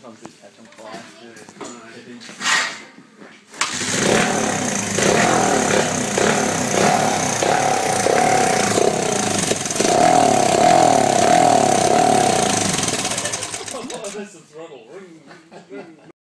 sometimes it catch on fire. Yeah, I know.